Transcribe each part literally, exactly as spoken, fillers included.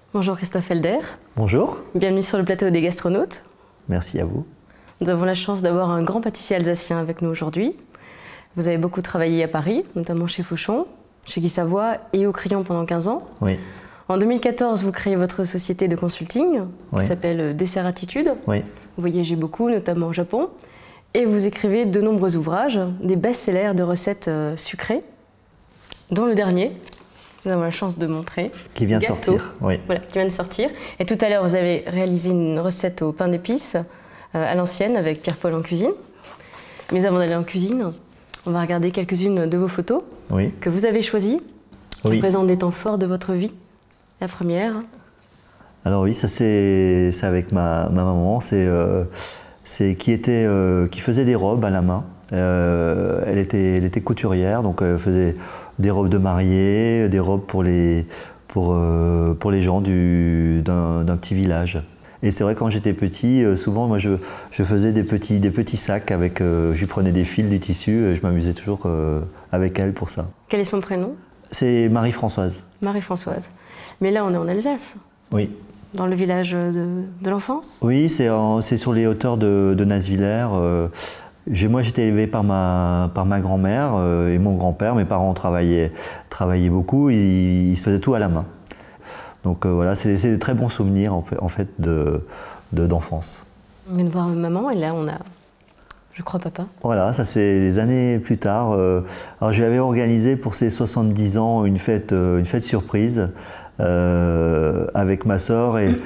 Bonjour Christophe Helder. Bonjour. Bienvenue sur le plateau des gastronautes. Merci à vous. Nous avons la chance d'avoir un grand pâtissier alsacien avec nous aujourd'hui. Vous avez beaucoup travaillé à Paris, notamment chez Fauchon, chez Guy Savoy et au Crillon pendant quinze ans. Oui. En deux mille quatorze, vous créez votre société de consulting Oui. qui s'appelle Dessert Attitude. Oui. Vous voyagez beaucoup, notamment au Japon. Et vous écrivez de nombreux ouvrages, des best-sellers de recettes euh, sucrées, dont le dernier, nous avons la chance de montrer. Qui vient de Gâteau. sortir. Oui. Voilà, qui vient de sortir. Et tout à l'heure, vous avez réalisé une recette au pain d'épices euh, à l'ancienne avec Pierre-Paul en cuisine. Mais avant d'aller en cuisine, on va regarder quelques-unes de vos photos Oui. que vous avez choisies, qui Oui. représentent des temps forts de votre vie. La première. Alors oui, ça c'est c'est avec ma, ma maman. C'est euh, c'est qui était euh, qui faisait des robes à la main. Euh, elle était elle était couturière, donc elle faisait des robes de mariée, des robes pour les pour euh, pour les gens du d'un d'un petit village. Et c'est vrai, quand j'étais petit, euh, souvent moi je, je faisais des petits, des petits sacs avec, euh, je lui prenais des fils, du tissu, et je m'amusais toujours euh, avec elle pour ça. Quel est son prénom? C'est Marie-Françoise. Marie-Françoise. Mais là, on est en Alsace, Oui. dans le village de, de l'enfance. Oui, c'est sur les hauteurs de, de Nasvillers. Euh, moi, j'étais élevé par ma, par ma grand-mère euh, et mon grand-père. Mes parents travaillaient, travaillaient beaucoup, ils, ils se faisaient tout à la main. Donc euh, voilà, c'est des très bons souvenirs en fait, en fait de, de, d'enfance. On vient de voir maman et là, on a, je crois, papa. Voilà, ça c'est des années plus tard. Euh, alors je lui avais organisé pour ses soixante-dix ans une fête, euh, une fête surprise. Euh, avec ma sœur et,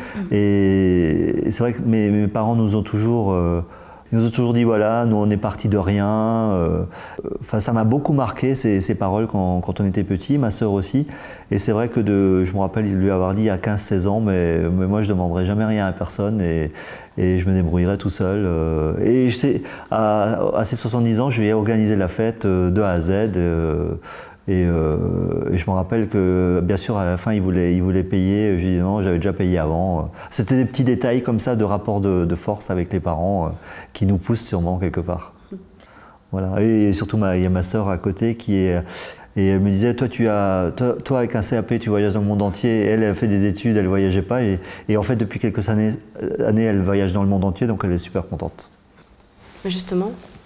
et c'est vrai que mes, mes parents nous ont toujours euh, nous ont toujours dit voilà, nous on est partis de rien. Euh, enfin, ça m'a beaucoup marqué ces, ces paroles quand, quand on était petit, ma sœur aussi. Et c'est vrai que de, je me rappelle lui avoir dit à quinze seize ans, mais, mais moi je ne demanderai jamais rien à personne et, et je me débrouillerai tout seul. Euh, et je sais, à, à ses soixante-dix ans, je lui ai organisé la fête de A à Z. Euh, Et, euh, et je me rappelle que, bien sûr, à la fin, il voulait, il voulait payer. J'ai dit non, j'avais déjà payé avant. C'était des petits détails comme ça de rapport de, de force avec les parents euh, qui nous poussent sûrement quelque part. Voilà. Et surtout, ma, il y a ma sœur à côté qui est. Et elle me disait, toi, tu as, toi, toi, avec un C A P, tu voyages dans le monde entier. Elle, elle a fait des études, elle ne voyageait pas. Et, et en fait, depuis quelques années, années, elle voyage dans le monde entier, donc elle est super contente. Justement.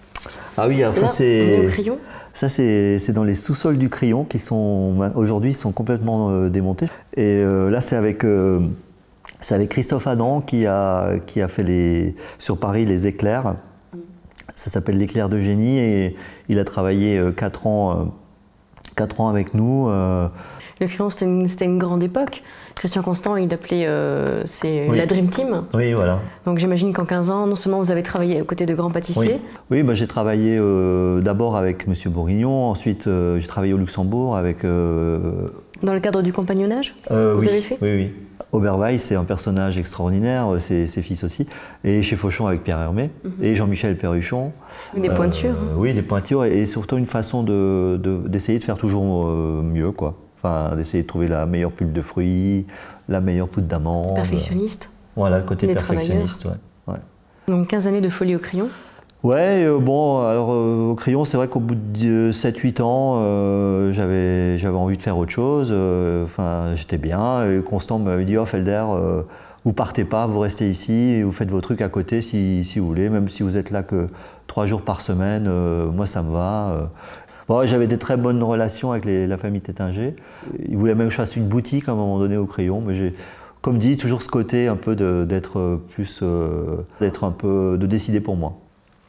Ah oui, alors là, ça c'est. Ça, c'est dans les sous-sols du Crillon qui sont aujourd'hui sont complètement euh, démontés. Et euh, là, c'est avec, euh, avec Christophe Adam qui a, qui a fait les, sur Paris les éclairs. Mm. Ça s'appelle l'éclair de génie et il a travaillé euh, quatre ans, euh, quatre ans avec nous. Euh. Le Crillon, c'était une, une grande époque. Christian Constant, il appelait euh, c'est oui. la Dream Team. Oui, voilà. Donc j'imagine qu'en quinze ans, non seulement vous avez travaillé aux côtés de grands pâtissiers. Oui, oui bah, j'ai travaillé euh, d'abord avec Monsieur Bourguignon, ensuite euh, j'ai travaillé au Luxembourg avec... Euh... Dans le cadre du compagnonnage euh, vous oui, avez fait Oui, oui. Oberweis, c'est un personnage extraordinaire, ses, ses fils aussi. Et chez Fauchon avec Pierre Hermé mm-hmm. et Jean-Michel Perruchon. Des pointures. Euh, oui, des pointures et, et surtout une façon d'essayer de, de, de faire toujours euh, mieux, quoi. Enfin, d'essayer de trouver la meilleure pulpe de fruits, la meilleure poudre d'amande. Perfectionniste. Voilà, le côté des perfectionniste, ouais, ouais. Donc quinze années de folie au Crillon. Ouais, euh, bon, alors euh, au Crillon, c'est vrai qu'au bout de sept huit ans, euh, j'avais j'avais envie de faire autre chose. Euh, enfin, j'étais bien. Et Constant m'avait dit, oh Felder, euh, vous partez pas, vous restez ici, et vous faites vos trucs à côté si, si vous voulez, même si vous êtes là que trois jours par semaine, euh, moi ça me va. Euh. Bon, j'avais des très bonnes relations avec les, la famille Tétinger. Ils voulaient même que je fasse une boutique à un moment donné au Crillon, mais j'ai, comme dit, toujours ce côté un peu d'être plus, euh, d'être un peu, de décider pour moi.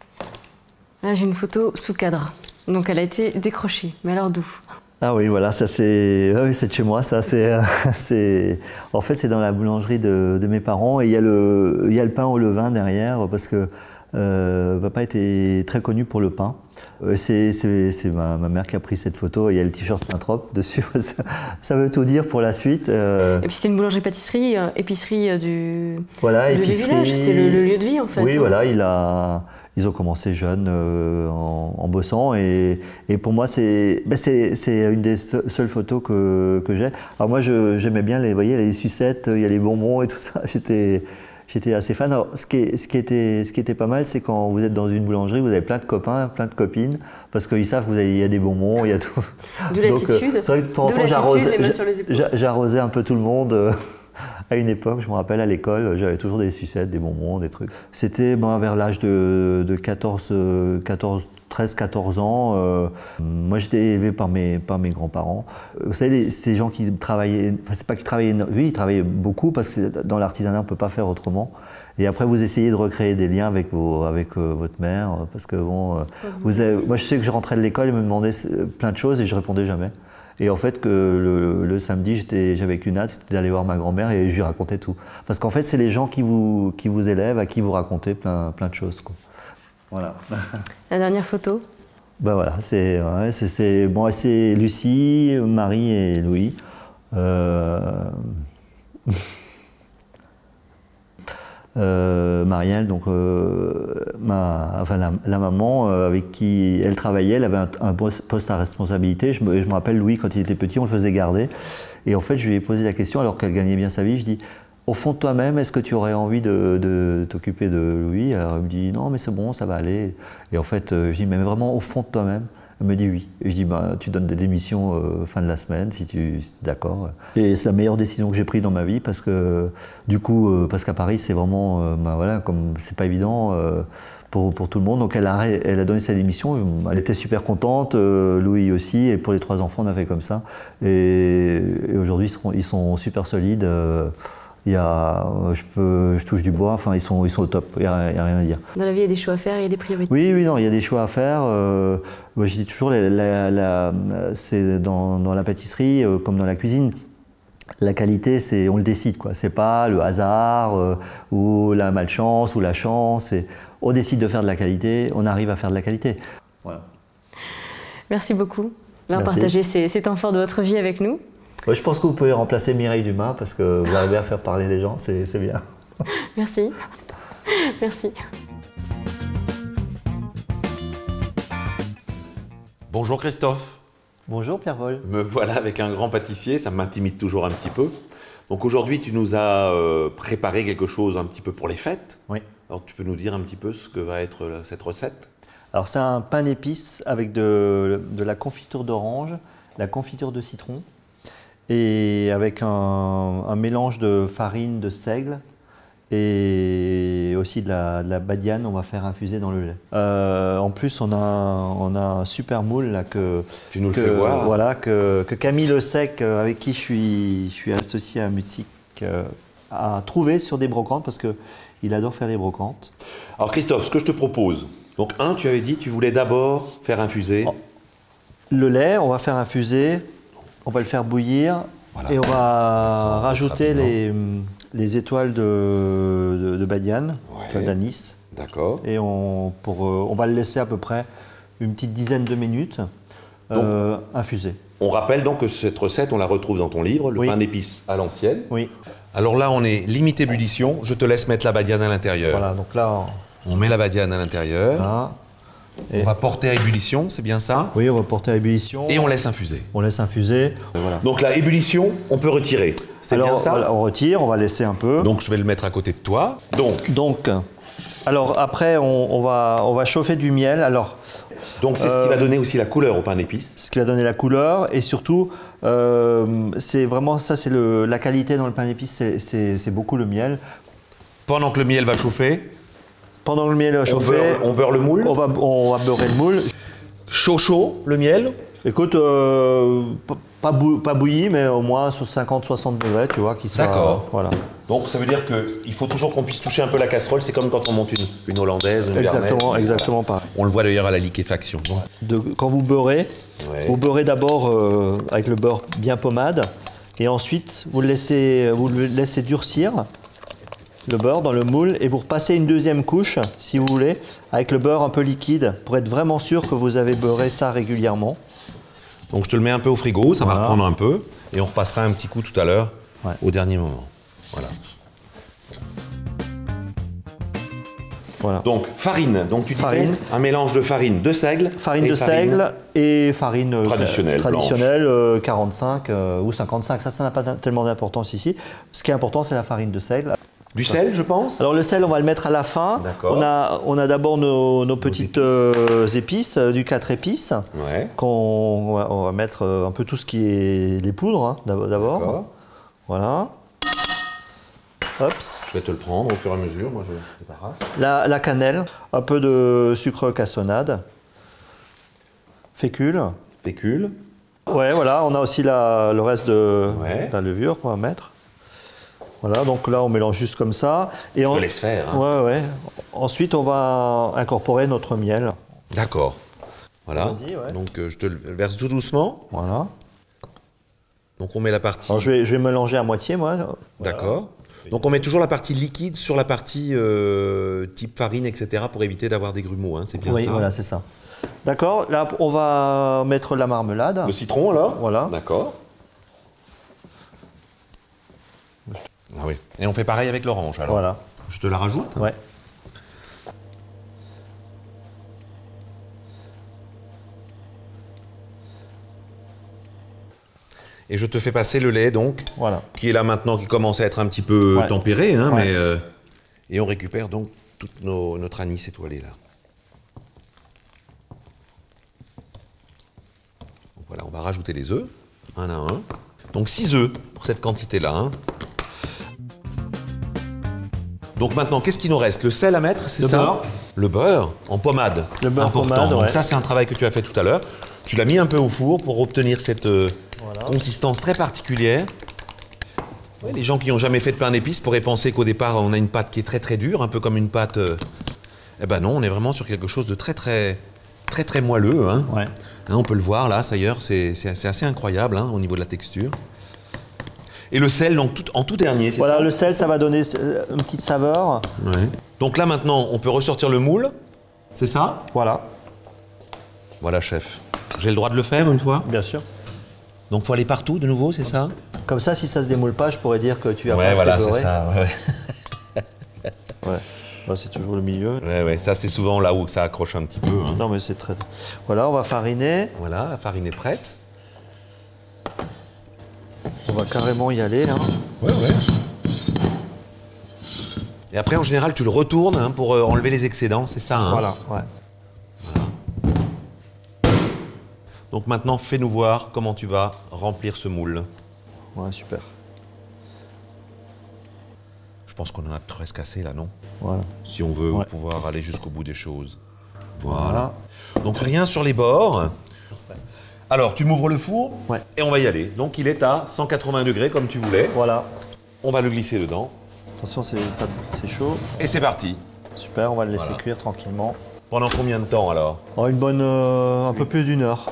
Là, j'ai une photo sous cadre, donc elle a été décrochée. Mais alors d'où? Ah oui, voilà, ça c'est, ah oui, c'est de chez moi, ça c'est, c'est, en fait c'est dans la boulangerie de, de mes parents et il y a le, il y a le pain au levain derrière parce que euh, papa était très connu pour le pain. C'est ma, ma mère qui a pris cette photo et il y a le t-shirt Saint-Trope dessus. Ça, ça veut tout dire pour la suite. Euh... Et puis c'est une boulangerie-pâtisserie, euh, épicerie du, voilà, du épicerie... village, c'était le, le lieu de vie en fait. Oui, hein. voilà, il a, ils ont commencé jeunes euh, en, en bossant et, et pour moi c'est ben une des seules photos que, que j'ai. Alors moi j'aimais bien les, vous voyez, les sucettes, il y a les bonbons et tout ça. J'étais J'étais assez fan. Alors, ce, qui est, ce, qui était, ce qui était pas mal, c'est quand vous êtes dans une boulangerie, vous avez plein de copains, plein de copines, parce qu'ils savent qu'il y a des bonbons, il y a tout. D'où l'attitude. Euh, c'est vrai que de temps en temps, j'arrosais un peu tout le monde euh, À une époque, je me rappelle, à l'école, j'avais toujours des sucettes, des bonbons, des trucs. C'était ben, vers l'âge de, de quatorze, quatorze, treize, quatorze ans. Euh, moi, j'étais élevé par mes, par mes grands-parents. Vous savez, ces gens qui travaillaient, enfin, c'est pas qu'ils travaillaient, oui, ils travaillaient beaucoup parce que dans l'artisanat, on ne peut pas faire autrement. Et après, vous essayez de recréer des liens avec, vos, avec euh, votre mère, parce que bon, euh, vous avez, moi, je sais que je rentrais de l'école et me demandais plein de choses et je répondais jamais. Et en fait, que le, le samedi, j'avais qu'une hâte, c'était d'aller voir ma grand-mère et je lui racontais tout. Parce qu'en fait, c'est les gens qui vous, qui vous élèvent, à qui vous racontez plein, plein de choses, quoi. Voilà. La dernière photo? Ben voilà, c'est ouais, c'est bon, c'est Lucie, Marie et Louis. Euh... Euh, Marielle, donc euh, ma, enfin la, la maman euh, avec qui elle travaillait, elle avait un, un poste à responsabilité. Je me, je me rappelle Louis, quand il était petit, on le faisait garder. Et en fait, je lui ai posé la question, alors qu'elle gagnait bien sa vie, je dis, au fond de toi-même, est-ce que tu aurais envie de, de t'occuper de Louis? Alors elle me dit, non, mais c'est bon, ça va aller. Et en fait, je dis, mais vraiment au fond de toi-même? Elle me dit oui. Et je dis, bah, tu donnes des démissions euh, fin de la semaine si tu si es d'accord. Et c'est la meilleure décision que j'ai prise dans ma vie parce que, du coup, euh, parce qu'à Paris, c'est vraiment, euh, bah, voilà, comme c'est pas évident euh, pour, pour tout le monde. Donc elle a, elle a donné sa démission. Elle était super contente, euh, Louis aussi. Et pour les trois enfants, on a fait comme ça. Et, et aujourd'hui, ils sont, ils sont super solides. Euh, Il y a, je, peux, je touche du bois, enfin ils sont, ils sont au top, il n'y a, a rien à dire. Dans la vie, il y a des choix à faire, il y a des priorités. Oui, oui, non, il y a des choix à faire. Euh, moi, je dis toujours, la, la, la, c'est dans, dans la pâtisserie euh, comme dans la cuisine, la qualité, c'est, on le décide, quoi. C'est pas le hasard euh, ou la malchance ou la chance. On décide de faire de la qualité, on arrive à faire de la qualité. Voilà. Merci beaucoup d'avoir partagé ces, ces temps forts de votre vie avec nous. Je pense que vous pouvez remplacer Mireille Dumas parce que vous arrivez à faire parler les gens, c'est bien. Merci. Merci. Bonjour Christophe. Bonjour Pierre-Paul. Me voilà avec un grand pâtissier, ça m'intimide toujours un petit peu. Donc aujourd'hui, tu nous as euh, préparé quelque chose un petit peu pour les fêtes. Oui. Alors tu peux nous dire un petit peu ce que va être euh, cette recette? Alors c'est un pain d'épices avec de, de la confiture d'orange, la confiture de citron, et avec un, un mélange de farine de seigle et aussi de la, de la badiane, on va faire infuser dans le lait. Euh, en plus, on a, on a un super moule là, que, tu nous le que, fais voir. Voilà, que, que Camille Le Sec, avec qui je suis, je suis associé à Mutsic, a trouvé sur des brocantes parce qu'il adore faire des brocantes. Alors Christophe, ce que je te propose, donc un, tu avais dit tu voulais d'abord faire infuser. Oh. Le lait, on va faire infuser. On va le faire bouillir voilà. Et on va, va rajouter les, les étoiles de, de, de badiane, ouais. d'anis. D'accord. Et on, pour, on va le laisser à peu près une petite dizaine de minutes euh, infuser. On rappelle donc que cette recette, on la retrouve dans ton livre, le oui. pain d'épices à l'ancienne. Oui. Alors là, on est limite ébullition. Je te laisse mettre la badiane à l'intérieur. Voilà, donc là... On, on met la badiane à l'intérieur. Voilà. Et on va porter à ébullition, c'est bien ça? Oui, on va porter à ébullition. Et on laisse infuser. On laisse infuser. Voilà. Donc la ébullition, on peut retirer. C'est bien ça? Voilà, on retire, on va laisser un peu. Donc je vais le mettre à côté de toi. Donc, Donc alors après, on, on, va, on va chauffer du miel. Alors, donc c'est euh, ce qui va donner aussi la couleur au pain d'épices. Ce qui va donner la couleur et surtout, euh, c'est vraiment ça, c'est la qualité dans le pain d'épices, c'est beaucoup le miel. Pendant que le miel va chauffer, Pendant que le miel va chauffer, beurre, on beurre le moule. On va, on va beurrer le moule. Chaud, chaud, le miel. Écoute, euh, pas, bou pas bouilli, mais au moins sur cinquante à soixante degrés, tu vois, qui soit. D'accord. Voilà. Donc ça veut dire qu'il faut toujours qu'on puisse toucher un peu la casserole. C'est comme quand on monte une, une hollandaise, une Exactement, garnette, exactement voilà. pareil. On le voit d'ailleurs à la liquéfaction. De, quand vous beurrez, ouais. vous beurrez d'abord euh, avec le beurre bien pommade, et ensuite vous le laissez, vous le laissez durcir. Le beurre dans le moule et vous repassez une deuxième couche, si vous voulez, avec le beurre un peu liquide pour être vraiment sûr que vous avez beurré ça régulièrement. Donc je te le mets un peu au frigo, ça voilà. va reprendre un peu et on repassera un petit coup tout à l'heure ouais. au dernier moment. Voilà. Voilà. Donc farine, donc tu farine. disais un mélange de farine de seigle, farine et de farine seigle et farine traditionnelle, traditionnelle euh, quarante-cinq euh, ou cinquante-cinq. Ça, ça n'a pas tellement d'importance ici. Ce qui est important, c'est la farine de seigle. Du sel, je pense. Alors le sel, on va le mettre à la fin. On a, on a d'abord nos, nos petites nos épices, euh, épices euh, du quatre épices. Ouais. Qu'on on va, on va mettre un peu tout ce qui est les poudres hein, d'abord. Voilà. Hop. Je vais te le prendre au fur et à mesure, moi je débarrasse. La, la cannelle, un peu de sucre cassonade, fécule. Fécule. Ouais, voilà, on a aussi la, le reste de Ouais. la levure qu'on va mettre. Voilà, donc là on mélange juste comme ça. Et Je on te laisse faire. Hein. Ouais, ouais. Ensuite, on va incorporer notre miel. D'accord. Voilà. Vas-y, ouais. Donc euh, je te le verse tout doucement. Voilà. Donc on met la partie. Alors je vais, je vais mélanger à moitié, moi. D'accord. Donc on met toujours la partie liquide sur la partie euh, type farine, et cetera pour éviter d'avoir des grumeaux. Hein. C'est bien Oui, ça. voilà, c'est ça. D'accord. Là, on va mettre la marmelade. Le citron là. Voilà. D'accord. Ah oui. Et on fait pareil avec l'orange alors. Voilà. Je te la rajoute. Ouais. Et je te fais passer le lait donc, Voilà. qui est là maintenant, qui commence à être un petit peu Ouais. tempéré, hein, Ouais. mais euh, et on récupère donc toute nos, notre anis étoilé là. Donc voilà, on va rajouter les œufs, un à un. Donc six œufs pour cette quantité-là. Hein. Donc maintenant, qu'est-ce qu'il nous reste? Le sel à mettre, c'est Le ça? beurre. Le beurre en pommade. Le beurre important. pommade, Donc ouais. ça, c'est un travail que tu as fait tout à l'heure. Tu l'as mis un peu au four pour obtenir cette euh, Voilà. consistance très particulière. Ouais, les gens qui n'ont jamais fait de pain d'épices pourraient penser qu'au départ, on a une pâte qui est très très dure, un peu comme une pâte... Euh... Eh ben non, on est vraiment sur quelque chose de très très très très moelleux. Hein. Ouais. Hein, on peut le voir là, d'ailleurs, c'est assez incroyable hein, au niveau de la texture. Et le sel, donc tout, en tout dernier, c'est ça? Voilà, le sel, ça va donner une petite saveur. Ouais. Donc là maintenant, on peut ressortir le moule, c'est ça? Voilà, Voilà, chef. J'ai le droit de le faire une fois? bien sûr. Donc faut aller partout de nouveau, c'est ça? Comme ça, si ça se démoule pas, je pourrais dire que tu as Ouais, pas voilà, assez c'est beurré. ça. Ouais, ouais. Ouais. Bah, c'est toujours le milieu. Ouais, ouais, ça c'est souvent là où ça accroche un petit peu. Hein. Non, mais c'est très... Voilà, on va fariner. Voilà, la farine est prête. On va carrément y aller, là. Ouais, ouais. Et après, en général, tu le retournes hein, pour euh, enlever les excédents, c'est ça hein? Voilà, ouais. Donc maintenant, fais-nous voir comment tu vas remplir ce moule. Ouais, super. Je pense qu'on en a presque assez là, non? Voilà. Si on veut Ouais. pouvoir aller jusqu'au bout des choses. Voilà. Voilà. Donc rien sur les bords. Alors, tu m'ouvres le four Ouais. et on va y aller. Donc il est à cent quatre-vingts degrés comme tu voulais. Voilà. On va le glisser dedans. Attention, c'est pas- c'est chaud. Et c'est parti. Super, on va le laisser Voilà. cuire tranquillement. Pendant combien de temps alors? Oh, une bonne... euh, un peu plus d'une heure.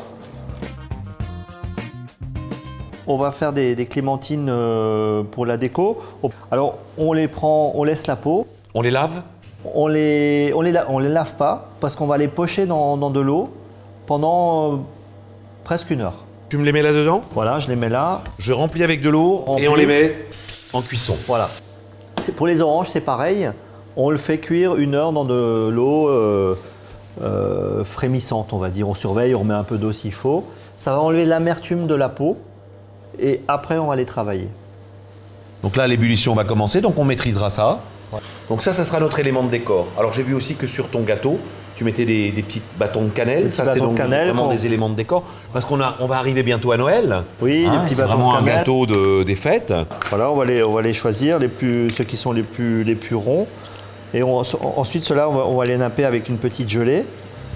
On va faire des, des clémentines euh, pour la déco. Alors, on les prend, on laisse la peau. On les lave? On les, on les, la- on les lave pas parce qu'on va les pocher dans, dans de l'eau pendant euh, presque une heure. Tu me les mets là-dedans? Voilà, je les mets là. Je remplis avec de l'eau et Remplis. on les met en cuisson. Voilà. C'est- Pour les oranges, c'est pareil. On le fait cuire une heure dans de l'eau euh, euh, frémissante, on va dire. On surveille, on remet un peu d'eau s'il faut. Ça va enlever l'amertume de la peau. Et après, on va les travailler. Donc là, l'ébullition va commencer, donc on maîtrisera ça. Ouais. Donc ça, ça sera notre élément de décor. Alors j'ai vu aussi que sur ton gâteau, tu mettais des, des petits bâtons de cannelle. Des petits Ça, c'est bâtons de donc cannelle vraiment qu'on- des éléments de décor. Parce qu'on a, on va arriver bientôt à Noël. Oui, Hein, des petits c'est bâtons vraiment de un cannelle. gâteau de, des fêtes. Voilà, on va les, on va les choisir, les plus, ceux qui sont les plus, les plus ronds. Et on- ensuite, ceux-là, on va, on va les napper avec une petite gelée.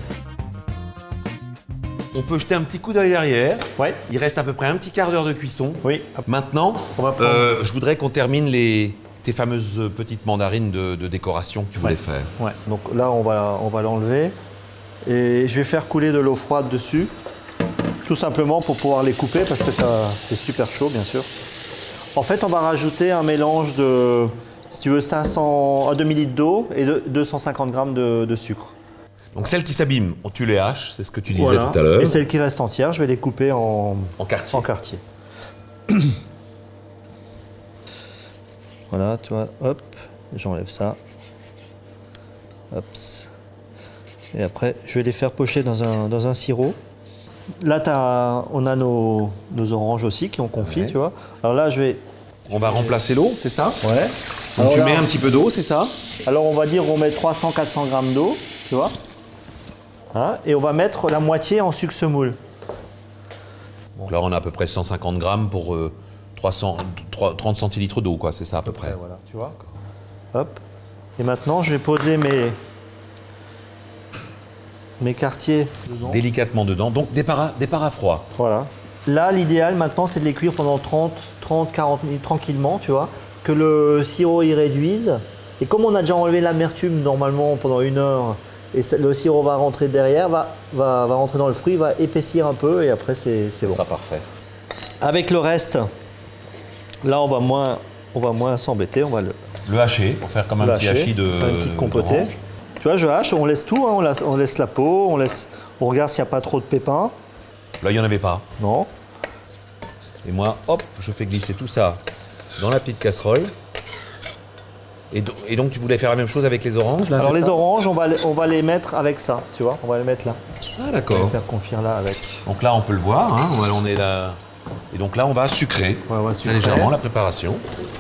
On peut jeter un petit coup d'œil derrière. Ouais. Il reste à peu près un petit quart d'heure de cuisson. Oui. Maintenant, On va prendre- euh, je voudrais qu'on termine les, tes fameuses petites mandarines de, de décoration que tu voulais Ouais. faire. Ouais. Donc là, on va, on va l'enlever. Et je vais faire couler de l'eau froide dessus. Tout simplement pour pouvoir les couper parce que ça, c'est super chaud, bien sûr. En fait, on va rajouter un mélange de, si tu veux, cinq cents, un demi-litre d'eau et de deux cent cinquante grammes de, de sucre. Donc celles qui s'abîment, tu les haches, c'est ce que tu disais Voilà. tout à l'heure. Et celles qui restent entières, je vais les couper en, En quartier. en quartier. Voilà, tu vois, hop, j'enlève ça. Hop. Et après, je vais les faire pocher dans un, dans un sirop. Là, t'as- on a nos, nos oranges aussi qui ont confit, Ouais. tu vois. Alors là, je vais... On va remplacer l'eau, c'est ça? Ouais. Donc Alors tu là- mets un petit peu d'eau, c'est ça? Alors on va dire on met trois cents à quatre cents grammes d'eau, tu vois. Hein, et on va mettre la moitié en sucre semoule. Donc là, on a à peu près cent cinquante grammes pour euh, trois cents, trente centilitres d'eau, quoi, c'est ça à peu près. Ouais, voilà, tu vois. Hop. Et maintenant, je vais poser mes, mes quartiers dedans. Délicatement dedans, donc départ à, départ à froid. Voilà. Là, l'idéal maintenant, c'est de les cuire pendant trente, quarante minutes tranquillement, tu vois, que le sirop y réduise. Et comme on a déjà enlevé l'amertume normalement pendant une heure, et le sirop va rentrer derrière, va, va, va rentrer dans le fruit, va épaissir un peu, et après c'est bon. Ça sera parfait. Avec le reste, là, on va moins, on va moins s'embêter, on va le, le hacher pour faire comme un petit hachis de. Faire une petite compotée. Tu vois, je hache, on laisse tout, hein, on, laisse, on laisse la peau, on laisse, on regarde s'il n'y a pas trop de pépins. Là, il n'y en avait pas. Non. Et moi, hop, je fais glisser tout ça dans la petite casserole. Et, do et donc, tu voulais faire la même chose avec les oranges, là? Alors, les ça oranges, on va, on va les mettre avec ça, tu vois, on va les mettre là. Ah, d'accord. On va faire confire là avec. Donc là, on peut le voir, hein, on est là. Et donc là, on va sucrer, ouais, on va sucrer. légèrement la préparation.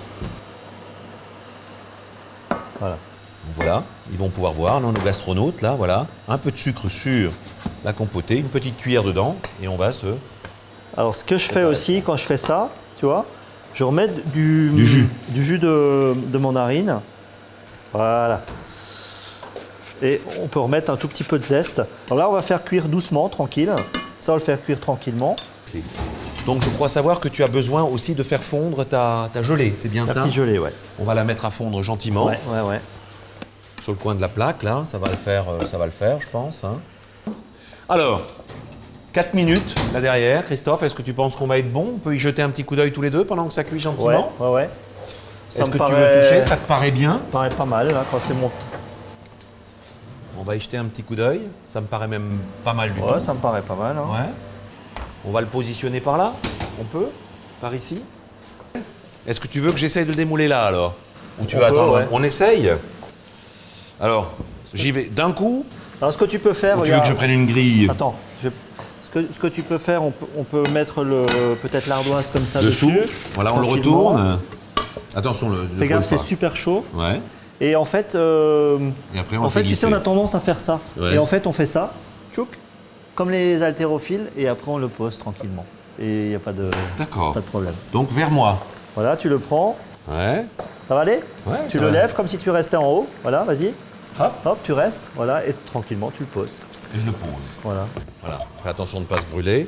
Voilà. Donc voilà, ils vont pouvoir voir, non, nos gastronautes, là, voilà. Un peu de sucre sur la compotée, une petite cuillère dedans, et on va se... Alors, ce que je fais aussi quand je fais ça, tu vois, je remets du, du jus, du jus de, de mandarine. Voilà. Et on peut remettre un tout petit peu de zeste. Alors là, on va faire cuire doucement, tranquille. Ça, on va le faire cuire tranquillement. Donc, je crois savoir que tu as besoin aussi de faire fondre ta, ta gelée, c'est bien la ça? La petite gelée, ouais. On va la mettre à fondre gentiment. Ouais, ouais, ouais. Sur le coin de la plaque, là, ça va le faire, ça va le faire, je pense. Hein. Alors, quatre minutes, là derrière. Christophe, est-ce que tu penses qu'on va être bon? On peut y jeter un petit coup d'œil tous les deux pendant que ça cuit gentiment? Ouais, ouais, ouais. Est-ce que paraît... tu veux toucher? Ça te paraît bien? Ça me paraît pas mal, là, quand c'est mon... On va y jeter un petit coup d'œil. Ça me paraît même pas mal du ouais, tout. Ouais, ça me paraît pas mal. Hein. Ouais. On va le positionner par là? On peut? Par ici? Est-ce que tu veux que j'essaye de le démouler là, alors? Ou tu on veux peut, attendre? Ouais. On essaye? Alors, j'y vais d'un coup? Alors, ce que tu peux faire... Ou tu regarde... veux que je prenne une grille? Attends, je... ce, que, ce que tu peux faire, on peut, on peut mettre peut-être l'ardoise comme ça dessous. dessus. Voilà, on le retourne. Attention, le. Fais gaffe, c'est super chaud. Ouais. Et en fait, euh, et après, on en fait, fait tu sais, on a tendance à faire ça. Ouais. Et en fait, on fait ça, tchouk, comme les haltérophiles, et après on le pose tranquillement. Et il n'y a pas de, pas de problème. Donc vers moi. Voilà, tu le prends. Ouais. Ça va aller? Ouais. Tu le va. lèves comme si tu restais en haut. Voilà, vas-y. Hop. Hop, tu restes. Voilà, et tranquillement, tu le poses. Et je le pose. Voilà. Voilà. Fais attention de ne pas se brûler.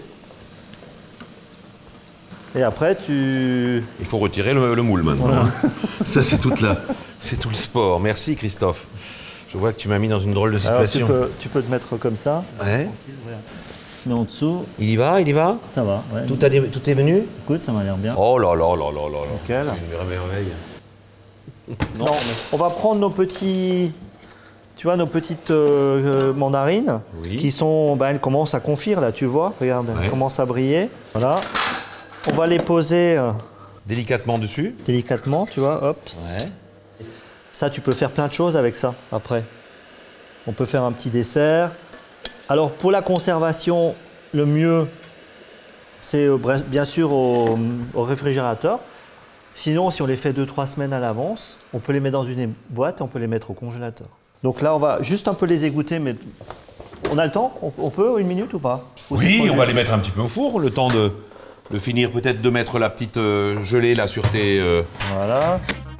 Et après, tu... Il faut retirer le, le moule maintenant. Voilà. Ça, c'est toute la... c'est tout le sport. Merci, Christophe. Je vois que tu m'as mis dans une drôle de situation. Alors, tu, peux, tu peux te mettre comme ça. Ouais. Mais en dessous... Il y va, il y va? Ça va, ouais. Tout, a, tout est venu? Écoute, ça m'a l'air bien. Oh là là là là là là. Nickel. C'est une merveille. Non, on va prendre nos petits... Tu vois, nos petites euh, mandarines, oui. qui sont... Ben, elles commencent à confire, là, tu vois. Regarde, ouais. Elles commencent à briller. Voilà. On va les poser... Euh, délicatement dessus. Délicatement, tu vois, hop. Ouais. Ça, tu peux faire plein de choses avec ça, après. On peut faire un petit dessert. Alors, pour la conservation, le mieux, c'est bien sûr au, au réfrigérateur. Sinon, si on les fait deux trois semaines à l'avance, on peut les mettre dans une boîte et on peut les mettre au congélateur. Donc là, on va juste un peu les égoutter, mais on a le temps? On, on peut, une minute ou pas? Ou oui, on va les mettre un petit peu au four, le temps de, de finir peut-être de mettre la petite euh, gelée là sur tes... Euh... Voilà.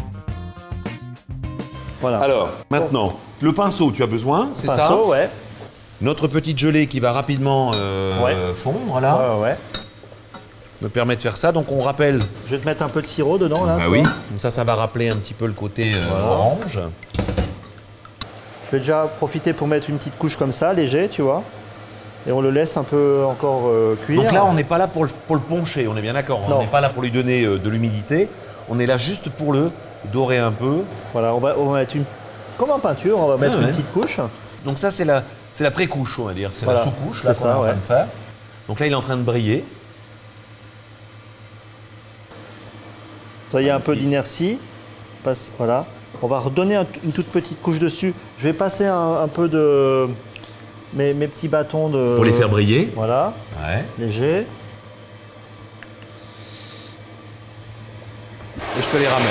Voilà. Alors, maintenant, le pinceau, tu as besoin, c'est ça? Pinceau, ouais. Notre petite gelée qui va rapidement euh, ouais. fondre là. Ouais, ouais. Me permet de faire ça, donc on rappelle... Je vais te mettre un peu de sirop dedans là. Bah oui, comme ça, ça va rappeler un petit peu le côté euh, voilà. orange. Je vais déjà profiter pour mettre une petite couche comme ça, léger, tu vois. Et on le laisse un peu encore euh, cuire. Donc là, on n'est pas là pour le, pour le poncher, on est bien d'accord. On n'est pas là pour lui donner euh, de l'humidité. On est là juste pour le dorer un peu. Voilà, on va, on va mettre une... Comme en peinture, on va mettre ah, ouais. une petite couche. Donc ça, c'est la, c'est la pré-couche, on va dire. C'est voilà. la sous-couche là qu'on est en ouais. train de faire. Donc là, il est en train de briller. Il y a un peu d'inertie. Voilà. On va redonner un, une toute petite couche dessus. Je vais passer un, un peu de mes, mes petits bâtons de... Pour les faire briller. Voilà. Ouais. Léger. Et je te les ramène.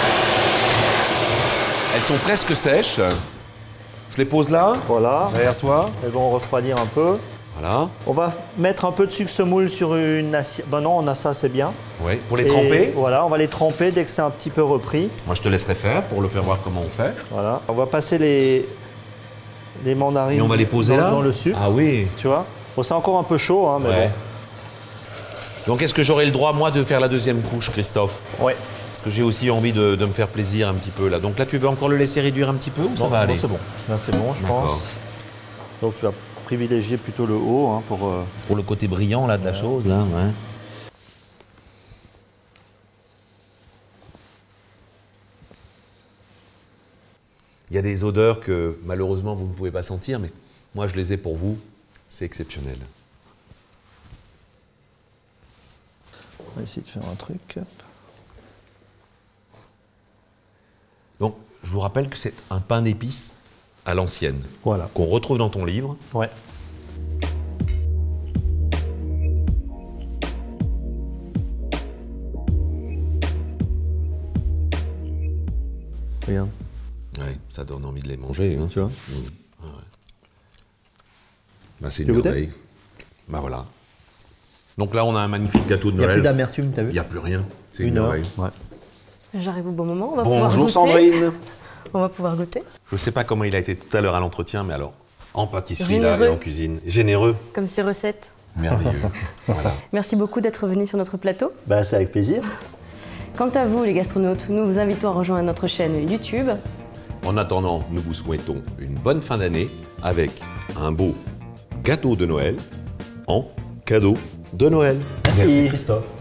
Elles sont presque sèches. Je les pose là. Voilà. Derrière toi. Elles vont refroidir un peu. Voilà. On va mettre un peu de sucre semoule sur une assiette. Ben non, on a ça, c'est bien. Ouais, pour les Et tremper. Voilà, on va les tremper dès que c'est un petit peu repris. Moi, je te laisserai faire pour le faire voir comment on fait. Voilà. On va passer les, les mandarines Et on va les poser dans, là dans le sucre. Ah oui. Tu vois. Bon, c'est encore un peu chaud, hein, mais Ouais. Donc, est-ce que j'aurai le droit, moi, de faire la deuxième couche, Christophe? bon. Ouais. Parce que j'ai aussi envie de, de me faire plaisir un petit peu là. Donc là, tu veux encore le laisser réduire un petit peu ou ça Bon, va bon, aller? c'est bon. Là, c'est bon, je D'accord. pense. Donc, tu vas privilégier plutôt le haut hein, pour. Euh... Pour le côté brillant là de la chose, là, ouais. Il y a des odeurs que malheureusement vous ne pouvez pas sentir, mais moi je les ai pour vous. C'est exceptionnel. On va essayer de faire un truc. Donc, je vous rappelle que c'est un pain d'épices à l'ancienne, Voilà. qu'on retrouve dans ton livre. Ouais. Regarde. Ouais, ça donne envie de les manger, hein. Tu vois. Mmh. Ouais. Bah, c'est Tu une veux goûter merveille. Bah voilà. Donc là, on a un magnifique gâteau de Il n'y a Noël. plus d'amertume, t'as vu? Il n'y a plus rien. C'est une, Une heure. merveille. Ouais. J'arrive au bon moment, on va pouvoir Bonjour goûter. Sandrine. On va pouvoir goûter. Je ne sais pas comment il a été tout à l'heure à l'entretien, mais alors, en pâtisserie là, Généreux. et en cuisine, généreux, Comme ces recettes. merveilleux. Voilà. Merci beaucoup d'être venu sur notre plateau. Bah, c'est avec plaisir. Quant à vous, les gastronautes, nous vous invitons à rejoindre notre chaîne YouTube. En attendant, nous vous souhaitons une bonne fin d'année avec un beau gâteau de Noël en cadeau de Noël. Merci Christophe.